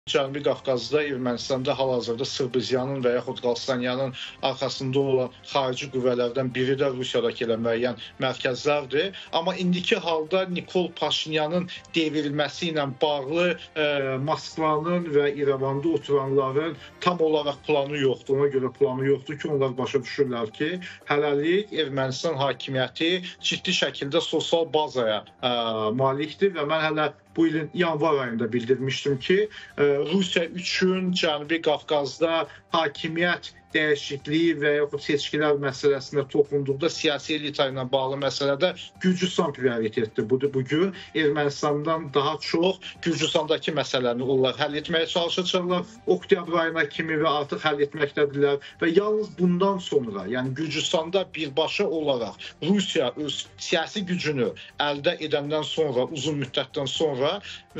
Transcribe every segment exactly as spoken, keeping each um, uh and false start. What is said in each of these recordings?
Cənubi Qafqazda, Ermənistanda hal-hazırda Sırbıziyanın və yaxud Qalstanyanın arxasında olan xarici qüvvələrdən biri də Rusiyadakı elə müəyyən mərkəzlərdir. Amma indiki halda Nikol Paşinyanın devrilməsi ilə bağlı e, Moskvanın və İrəvanda oturanların tam olaraq planı yoxdur. Ona görə planı yoxdur ki, onlar başa düşürlər ki, hələlik Ermənistan hakimiyyəti ciddi şəkildə sosial bazaya e, malikdir və mən hələ bu ilin yanvar ayında bildirmişdim ki, Rusiya üçün Cənubi Qafqazda hakimiyyət dəyişikliyi və yaxud seçkilər məsələsində toxunduqda siyasi elita ilə bağlı məsələdə Gürcüstan prioritetdir. Budur bugün Ermənistandan daha çox Gürcüstandakı məsələni onlar həll etməyə çalışacaqlar. Oktyabr ayına kimi və artıq həll etməkdədirlər və yalnız bundan sonra, yəni Gürcüstanda birbaşa olaraq Rusiya öz siyasi gücünü əldə edəndən sonra, uzun müddətdən sonra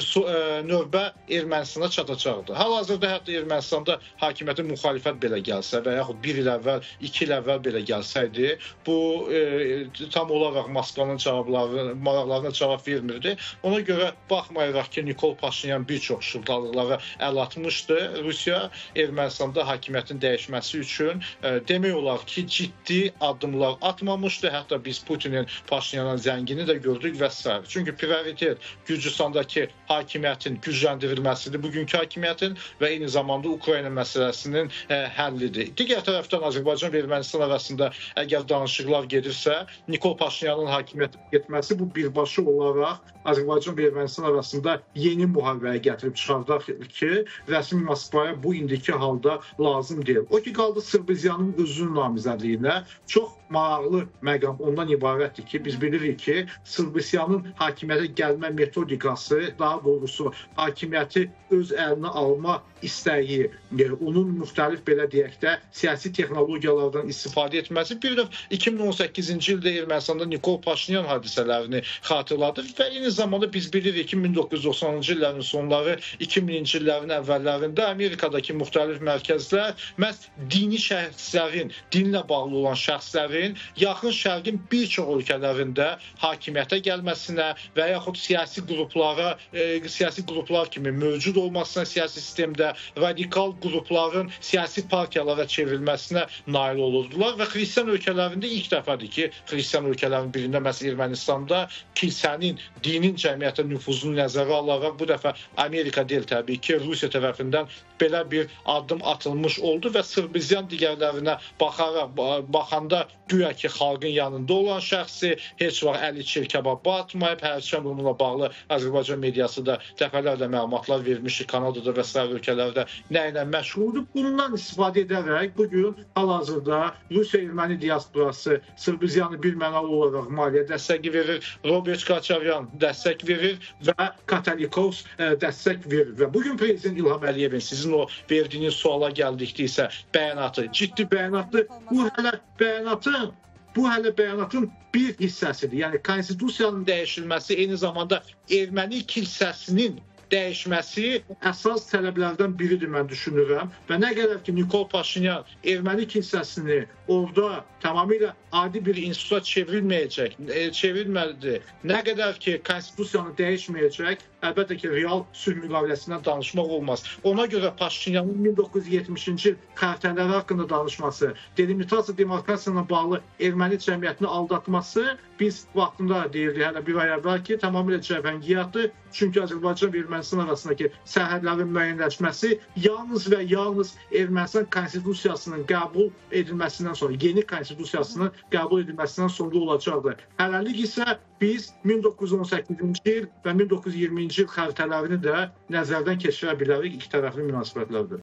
növbə Ermənistana çatacaqdır. Hal-hazırda hətta Ermənistanda hakimiyyətin müxalifət belə gəlsə və yaxud bir il əvvəl, iki il əvvəl belə gəlsəydi, bu e, tam olaraq Moskvanın cavabları, maraqlarına cavab vermirdi. Ona görə baxmayaraq ki, Nikol Paşinyan bir çox şıltalıqlara əl atmışdı, Rusiya Ermənistanda hakimiyyətin dəyişməsi üçün e, demək olar ki, ciddi addımlar atmamışdı. Hətta biz Putinin Paşinyanın zəngini də gördük və s. Çünki prioritet Gürcüstandakı hakimiyyətin gücləndirilməsidir, bugünkü hakimiyyətin və eyni zamanda Ukrayna məsələsinin e, həllidir. Digər tərəfdən Azərbaycan və Ermənistan arasında əgər danışıqlar gedirsə, Nikol Paşinyanın hakimiyyət getməsi bu birbaşa olaraq Azərbaycan və Ermənistan arasında yeni müharibəyə gətirib çıxardaq ki, rəsmi Moskvaya bu indiki halda lazım deyil. O ki, qaldı Sırbıziyanın özünün namizədliyinə çox maraqlı məqam ondan ibarətdir ki, biz bilirik ki, Sırbıziyanın hakimiyyətə gəlmə metodikası, daha doğrusu hakimiyyəti öz əlinə alma istəyi, onun müxtəlif belə deyək də siyasi texnologiyalardan istifadə etməsi bir də iki min on səkkizinci ildə Ermənistanda Nikol Paşinyan hadisələrini xatırladır və eyni zamanda biz bilirik ki, min doqquz yüz doxsanıncı illərin sonları, iki minci illərin əvvəllərində Amerikadakı müxtəlif mərkəzlər məhz dini şəxslərin, dinlə bağlı olan şəxslərin yaxın şərqin bir çox ölkələrində hakimiyyətə gəlməsinə və yaxud siyasi qruplara, e, siyasi qruplar kimi mövcud olmasına siyasi sistemdə radikal qrupların siyasi partiyalara çevrilməsinə nail olurdular və xristian ölkələrində ilk dəfədir ki, xristian ölkələrin birində, məsələn Ermənistanda kilsənin, dinin cəmiyyətə nüfuzunu nəzərə alaraq bu dəfə Amerika deyil təbii ki, Rusiya tərəfindən belə bir addım atılmış oldu və Sırbıziyan digərlərinə baxaraq, baxanda güya ki, xalqın yanında olan şəxsi heç vaxt əli çirkəba batmayıb, hərçənd onunla bağlı Azərbaycan mediası da dəfələrlə məlumatlar vermişdi, Kanadada və s. ölkələrdə nə ilə məşğuldur. Bundan istifadə edərək bugün hal-hazırda Rusiya-Erməni diasporası Sırbıziyanı bir mənalı olaraq maliyyə dəstəki verir, Robert Kaçaryan dəstək verir və Katolikos dəstək verir. Və bugün Prezident İlham Əliyevin sizin o verdiyiniz suala gəldikdə isə bəyanatı, ciddi bəyanatdır. Bu hələ bəyanatın Bu hələ bəyanatın bir hissəsidir. Yəni, konstitusiyanın dəyişilməsi eyni zamanda erməni kilsəsinin dəyişməsi əsas tələblərdən biridir, mən düşünürəm. Və nə qədər ki, Nikol Paşinyan erməni kilsəsini orada tamamilə adi bir instituta çevrilməyəcək, e, çevrilməlidir. Nə qədər ki, konstitusiyanı dəyişməyəcək, əlbəttə ki, real sülh müqaviləsindən danışmaq olmaz. Ona görə Paşinyanın min doqquz yüz yetmişinci il xəritələri haqqında danışması, delimitasiya demarkasiyasına bağlı erməni cəmiyyətini aldatması, biz vaxtında deyirdik hələ bir ay əvvəl ki, tamamilə cəbhəngiyatdır. Çünki Azərbaycan və Ermənistan arasındakı sərhədlərin müəyyənləşməsi yalnız və yalnız Ermənistan konstitusiyasının qəbul edilməsindən sonra, yeni konstitusiyasının qəbul edilməsindən sonra olacaqdır. Hələlik isə biz min doqquz yüz on səkkizinci il və min doqquz yüz iyirminci il xəritələrini də nəzərdən keçirə bilərik iki tərəfli münasibətlərdə.